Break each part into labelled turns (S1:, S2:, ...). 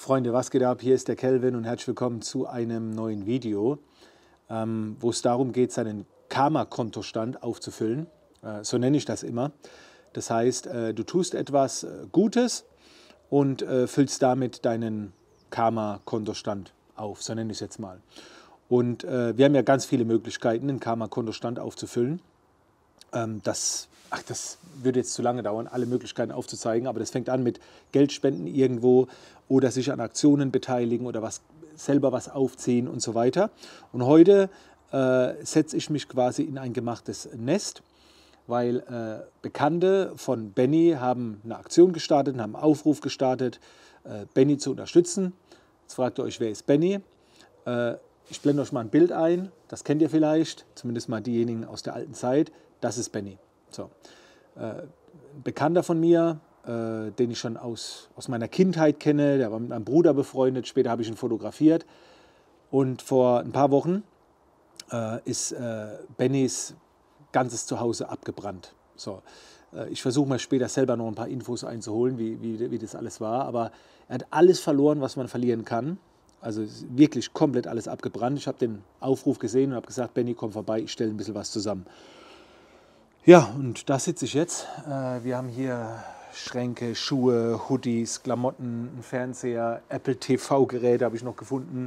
S1: Freunde, was geht ab? Hier ist der Kelvin und herzlich willkommen zu einem neuen Video, wo es darum geht, seinen Karma-Kontostand aufzufüllen. So nenne ich das immer. Das heißt, du tust etwas Gutes und füllst damit deinen Karma-Kontostand auf. So nenne ich es jetzt mal. Und wir haben ja ganz viele Möglichkeiten, einen Karma-Kontostand aufzufüllen. Das würde jetzt zu lange dauern, alle Möglichkeiten aufzuzeigen, aber das fängt an mit Geldspenden irgendwo oder sich an Aktionen beteiligen oder selber was aufziehen und so weiter. Und heute setze ich mich quasi in ein gemachtes Nest, weil Bekannte von Benny haben eine Aktion gestartet, haben einen Aufruf gestartet, Benny zu unterstützen. Jetzt fragt ihr euch, wer ist Benny? Ich blende euch mal ein Bild ein, das kennt ihr vielleicht, zumindest mal diejenigen aus der alten Zeit. Das ist Benny. So. Ein Bekannter von mir, den ich schon aus meiner Kindheit kenne, der war mit meinem Bruder befreundet, später habe ich ihn fotografiert. Und vor ein paar Wochen ist Bennys ganzes Zuhause abgebrannt. So. Ich versuche mal später selber noch ein paar Infos einzuholen, wie das alles war. Aber er hat alles verloren, was man verlieren kann. Also wirklich komplett alles abgebrannt. Ich habe den Aufruf gesehen und habe gesagt, Benny, komm vorbei, ich stelle ein bisschen was zusammen. Ja, und da sitze ich jetzt. Wir haben hier Schränke, Schuhe, Hoodies, Klamotten, einen Fernseher, Apple TV-Geräte habe ich noch gefunden.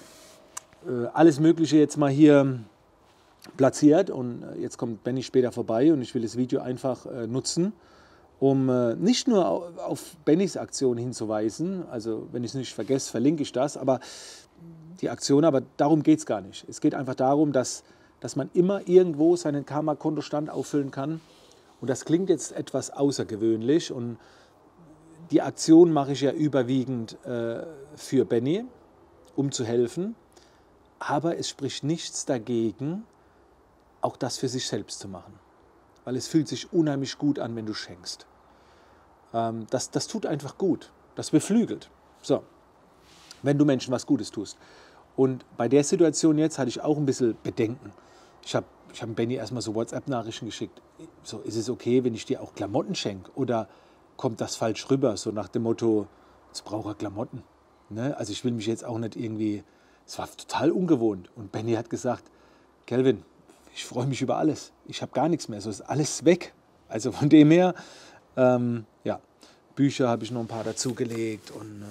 S1: Alles Mögliche jetzt mal hier platziert und jetzt kommt Benny später vorbei und ich will das Video einfach nutzen, um nicht nur auf Bennys Aktion hinzuweisen, also wenn ich es nicht vergesse, verlinke ich das, aber die Aktion, aber darum geht es gar nicht. Es geht einfach darum, dass man immer irgendwo seinen Karma-Kontostand auffüllen kann. Und das klingt jetzt etwas außergewöhnlich. Und die Aktion mache ich ja überwiegend für Benny, um zu helfen. Aber es spricht nichts dagegen, auch das für sich selbst zu machen. Weil es fühlt sich unheimlich gut an, wenn du schenkst. Das tut einfach gut. Das beflügelt. So, wenn du Menschen was Gutes tust. Und bei der Situation jetzt hatte ich auch ein bisschen Bedenken. Ich hab Benny erstmal so WhatsApp-Nachrichten geschickt. So, ist es okay, wenn ich dir auch Klamotten schenke? Oder kommt das falsch rüber? So nach dem Motto, jetzt braucht er Klamotten. Ne? Also ich will mich jetzt auch nicht irgendwie... Es war total ungewohnt. Und Benny hat gesagt, Kelvin, ich freue mich über alles. Ich habe gar nichts mehr. So ist alles weg. Also von dem her, ja, Bücher habe ich noch ein paar dazugelegt. Und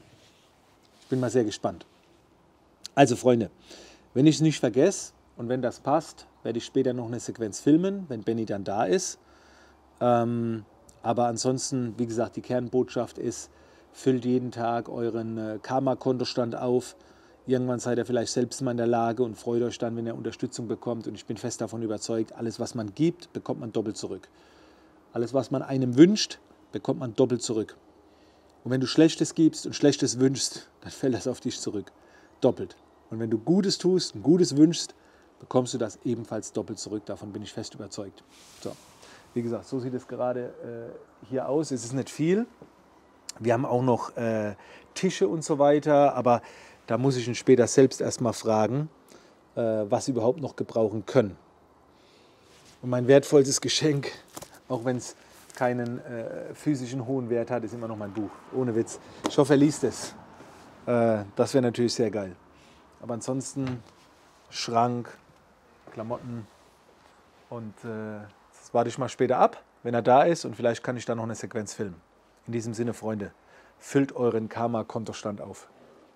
S1: ich bin mal sehr gespannt. Also Freunde, wenn ich es nicht vergesse und wenn das passt, werde ich später noch eine Sequenz filmen, wenn Benny dann da ist. Aber ansonsten, wie gesagt, die Kernbotschaft ist, füllt jeden Tag euren Karma-Kontostand auf. Irgendwann seid ihr vielleicht selbst mal in der Lage und freut euch dann, wenn ihr Unterstützung bekommt. Und ich bin fest davon überzeugt, alles, was man gibt, bekommt man doppelt zurück. Alles, was man einem wünscht, bekommt man doppelt zurück. Und wenn du Schlechtes gibst und Schlechtes wünschst, dann fällt das auf dich zurück. Doppelt. Und wenn du Gutes tust und Gutes wünschst, bekommst du das ebenfalls doppelt zurück. Davon bin ich fest überzeugt. So, wie gesagt, so sieht es gerade hier aus. Es ist nicht viel. Wir haben auch noch Tische und so weiter, aber da muss ich ihn später selbst erstmal fragen, was sie überhaupt noch gebrauchen können. Und mein wertvollstes Geschenk, auch wenn es keinen physischen hohen Wert hat, ist immer noch mein Buch. Ohne Witz. Ich hoffe, er liest es. Das wäre natürlich sehr geil. Aber ansonsten Schrank, Klamotten und das warte ich mal später ab, wenn er da ist und vielleicht kann ich da noch eine Sequenz filmen. In diesem Sinne, Freunde, füllt euren Karma-Kontostand auf.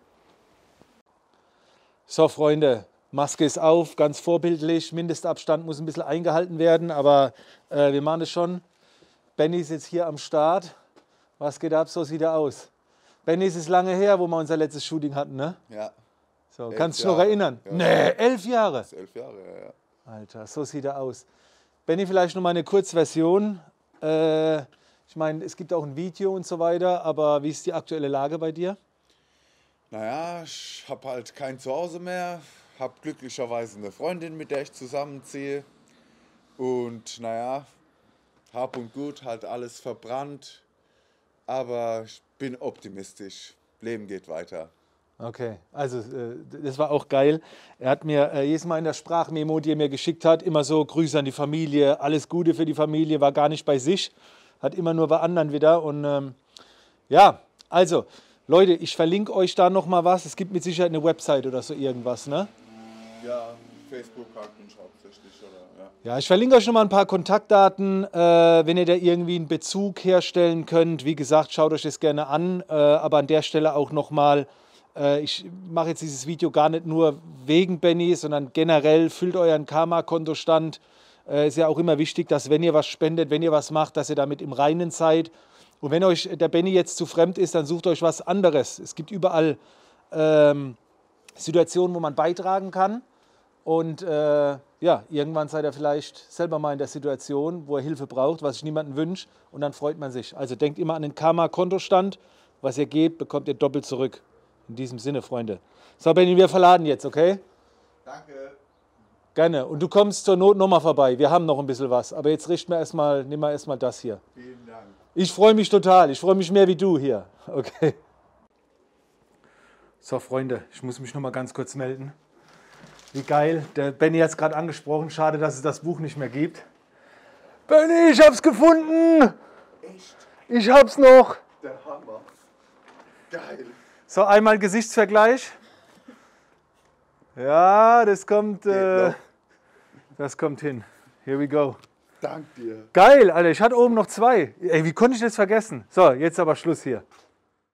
S1: So, Freunde, Maske ist auf, ganz vorbildlich. Mindestabstand muss ein bisschen eingehalten werden, aber wir machen das schon. Benny ist jetzt hier am Start. Was geht ab? So sieht er aus. Benny, es ist lange her, wo wir unser letztes Shooting hatten, ne? Ja. So, kannst du dich noch erinnern? Ja. Nee, 11 Jahre. Das ist 11 Jahre, ja. Alter, so sieht er aus. Benny, vielleicht noch mal eine Kurzversion. Ich meine, es gibt auch ein Video und so weiter, aber wie ist die aktuelle Lage bei dir?
S2: Naja, ich habe halt kein Zuhause mehr, habe glücklicherweise eine Freundin, mit der ich zusammenziehe. Und naja, Hab und Gut, halt alles verbrannt. Aber ich bin optimistisch. Leben geht weiter.
S1: Okay, also das war auch geil. Er hat mir jedes Mal in der Sprachmemo, die er mir geschickt hat, immer so Grüße an die Familie, alles Gute für die Familie, war gar nicht bei sich, hat immer nur bei anderen wieder. Und ja, also Leute, ich verlinke euch da nochmal was. Es gibt mit Sicherheit eine Website oder so irgendwas, ne?
S2: Ja, Facebook halt bin ich hauptsächlich, oder? Ja.
S1: Ja, ich verlinke euch nochmal ein paar Kontaktdaten, wenn ihr da irgendwie einen Bezug herstellen könnt. Wie gesagt, schaut euch das gerne an, aber an der Stelle auch nochmal, ich mache jetzt dieses Video gar nicht nur wegen Benny, sondern generell füllt euren Karma-Kontostand. Ist ja auch immer wichtig, dass wenn ihr was spendet, wenn ihr was macht, dass ihr damit im Reinen seid. Und wenn euch der Benny jetzt zu fremd ist, dann sucht euch was anderes. Es gibt überall Situationen, wo man beitragen kann. Und ja, irgendwann seid ihr vielleicht selber mal in der Situation, wo ihr Hilfe braucht, was ich niemandem wünsche. Und dann freut man sich. Also denkt immer an den Karma-Kontostand. Was ihr gebt, bekommt ihr doppelt zurück. In diesem Sinne, Freunde. So, Benny, wir verladen jetzt, okay?
S2: Danke.
S1: Gerne. Und du kommst zur Not nochmal vorbei. Wir haben noch ein bisschen was. Aber jetzt nehmen wir erstmal das hier.
S2: Vielen Dank.
S1: Ich freue mich total. Ich freue mich mehr wie du hier. Okay. So, Freunde, ich muss mich nochmal ganz kurz melden. Wie geil. Der Benny hat es gerade angesprochen. Schade, dass es das Buch nicht mehr gibt. Benny, ich hab's gefunden.
S2: Echt?
S1: Ich hab's noch.
S2: Der Hammer. Geil.
S1: So, einmal Gesichtsvergleich. Ja, das kommt hin. Here we go.
S2: Dank dir.
S1: Geil, Alter. Ich hatte oben noch 2. Ey, wie konnte ich das vergessen? So, jetzt aber Schluss hier.